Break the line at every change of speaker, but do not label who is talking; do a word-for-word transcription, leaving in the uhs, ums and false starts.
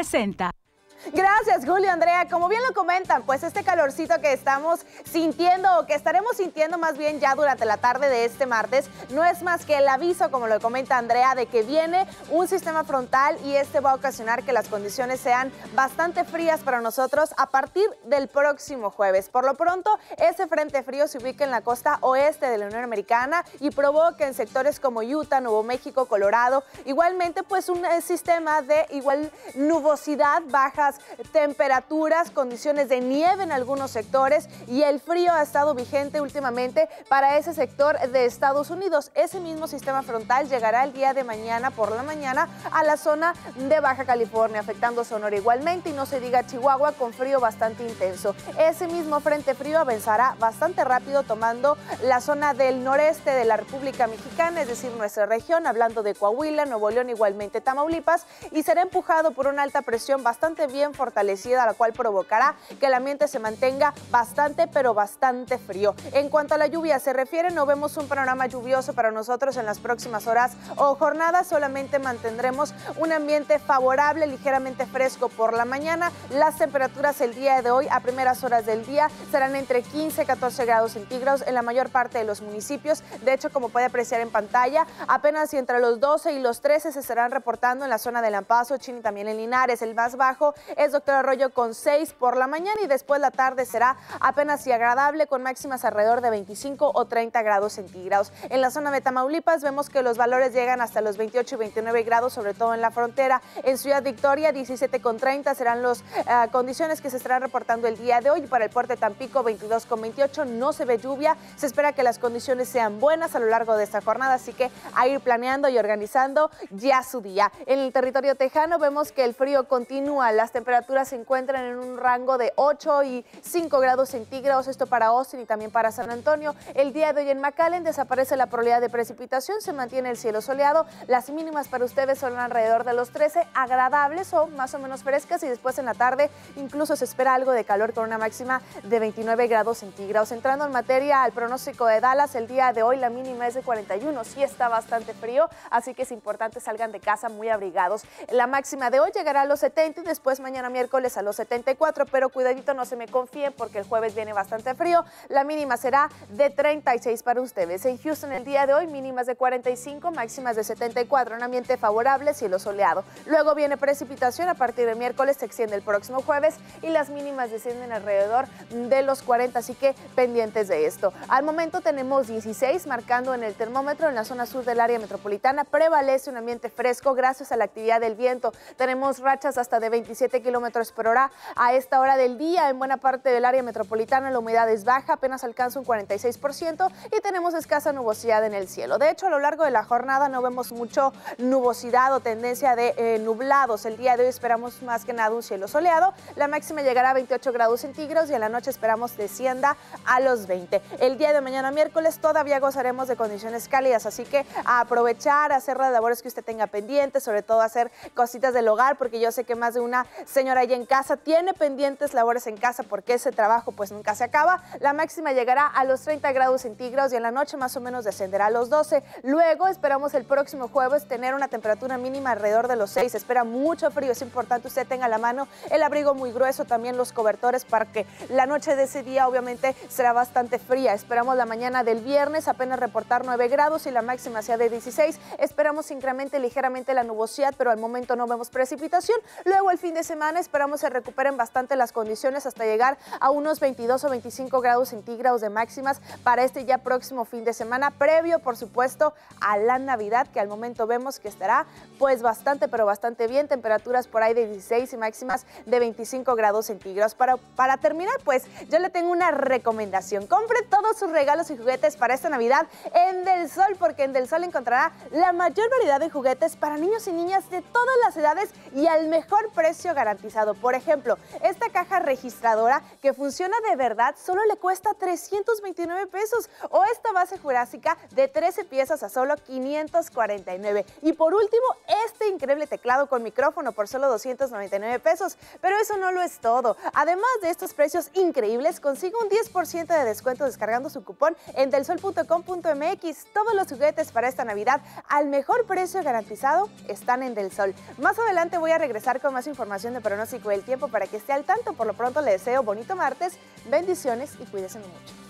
presenta.
Gracias, Julio, Andrea. Como bien lo comentan, pues este calorcito que estamos sintiendo, o que estaremos sintiendo más bien ya durante la tarde de este martes, no es más que el aviso, como lo comenta Andrea, de que viene un sistema frontal y este va a ocasionar que las condiciones sean bastante frías para nosotros a partir del próximo jueves. Por lo pronto, ese frente frío se ubica en la costa oeste de la Unión Americana y provoca en sectores como Utah, Nuevo México, Colorado, igualmente pues un eh, sistema de igual nubosidad, bajas temperaturas, condiciones de nieve en algunos sectores, y el frío ha estado vigente últimamente para ese sector de Estados Unidos. Ese mismo sistema frontal llegará el día de mañana por la mañana a la zona de Baja California, afectando Sonora igualmente, y no se diga Chihuahua, con frío bastante intenso. Ese mismo frente frío avanzará bastante rápido tomando la zona del noreste de la República Mexicana, es decir, nuestra región, hablando de Coahuila, Nuevo León, igualmente Tamaulipas, y será empujado por una alta presión bastante bien fortalecida, la cual provocará que el ambiente se mantenga bastante, pero bastante frío. En cuanto a la lluvia se refiere, no vemos un panorama lluvioso para nosotros en las próximas horas o jornadas, solamente mantendremos un ambiente favorable, ligeramente fresco por la mañana. Las temperaturas el día de hoy, a primeras horas del día, serán entre quince y catorce grados centígrados en la mayor parte de los municipios. De hecho, como puede apreciar en pantalla, apenas y entre los doce y los trece se estarán reportando en la zona de Lampazo, Chin y también en Linares. El más bajo es Doctor Arroyo con seis por la mañana, y después la tarde será apenas y agradable con máximas alrededor de veinticinco o treinta grados centígrados. En la zona de Tamaulipas vemos que los valores llegan hasta los veintiocho y veintinueve grados, sobre todo en la frontera. En Ciudad Victoria diecisiete con treinta serán las uh, condiciones que se estarán reportando el día de hoy. Para el puerto de Tampico veintidós con veintiocho, no se ve lluvia, se espera que las condiciones sean buenas a lo largo de esta jornada, así que a ir planeando y organizando ya su día. En el territorio tejano vemos que el frío continúa, las temperaturas se encuentran en un rango de ocho y cinco grados centígrados, esto para Austin y también para San Antonio. El día de hoy en McAllen desaparece la probabilidad de precipitación, se mantiene el cielo soleado, las mínimas para ustedes son alrededor de los trece, agradables o más o menos frescas, y después en la tarde incluso se espera algo de calor con una máxima de veintinueve grados centígrados. Entrando en materia al pronóstico de Dallas, el día de hoy la mínima es de cuarenta y uno, sí está bastante frío, así que es importante salgan de casa muy abrigados. La máxima de hoy llegará a los setenta y después mañana miércoles a los setenta y cuatro, pero cuidadito, no se me confíen porque el jueves viene bastante frío. La mínima será de treinta y seis para ustedes. En Houston el día de hoy mínimas de cuarenta y cinco, máximas de setenta y cuatro, un ambiente favorable, cielo soleado. Luego viene precipitación, a partir del miércoles se extiende el próximo jueves y las mínimas descienden alrededor de los cuarenta, así que pendientes de esto. Al momento tenemos dieciséis marcando en el termómetro en la zona sur del área metropolitana, prevalece un ambiente fresco gracias a la actividad del viento. Tenemos rachas hasta de veintisiete kilómetros por hora a esta hora del día en buena parte del área metropolitana. La humedad es baja, apenas alcanza un cuarenta y seis por ciento y tenemos escasa nubosidad en el cielo. De hecho, a lo largo de la jornada no vemos mucho nubosidad o tendencia de eh, nublados. El día de hoy esperamos más que nada un cielo soleado. La máxima llegará a veintiocho grados centígrados y en la noche esperamos descienda a los veinte. El día de mañana miércoles todavía gozaremos de condiciones cálidas, así que a aprovechar, a hacer las labores que usted tenga pendientes, sobre todo hacer cositas del hogar, porque yo sé que más de una señora allá en casa tiene pendientes labores en casa porque ese trabajo pues nunca se acaba. La máxima llegará a los treinta grados centígrados y en la noche más o menos descenderá a los doce. Luego esperamos el próximo jueves tener una temperatura mínima alrededor de los seis. Se espera mucho frío, es importante usted tenga a la mano el abrigo muy grueso, también los cobertores, para que la noche de ese día obviamente será bastante fría. Esperamos la mañana del viernes apenas reportar nueve grados y la máxima sea de dieciséis. Esperamos incremente ligeramente la nubosidad, pero al momento no vemos precipitación. Luego el fin de semana esperamos se recuperen bastante las condiciones hasta llegar a unos veintidós o veinticinco grados centígrados de máximas para este ya próximo fin de semana, previo por supuesto a la Navidad, que al momento vemos que estará pues bastante pero bastante bien, temperaturas por ahí de dieciséis y máximas de veinticinco grados centígrados. Para, para terminar, pues yo le tengo una recomendación: compre todos sus regalos y juguetes para esta Navidad en Del Sol, porque en Del Sol encontrará la mayor variedad de juguetes para niños y niñas de todas las edades y al mejor precio garantizado. Por ejemplo, esta caja registradora que funciona de verdad solo le cuesta trescientos veintinueve pesos, o esta base jurásica de trece piezas a solo quinientos cuarenta y nueve. Y por último, este increíble teclado con micrófono por solo doscientos noventa y nueve pesos. Pero eso no lo es todo. Además de estos precios increíbles, consigue un diez por ciento de descuento descargando su cupón en delsol punto com punto mx. Todos los juguetes para esta Navidad al mejor precio garantizado están en Del Sol. Más adelante voy a regresar con más información de el pronóstico del tiempo para que esté al tanto. Por lo pronto le deseo bonito martes, bendiciones y cuídense mucho.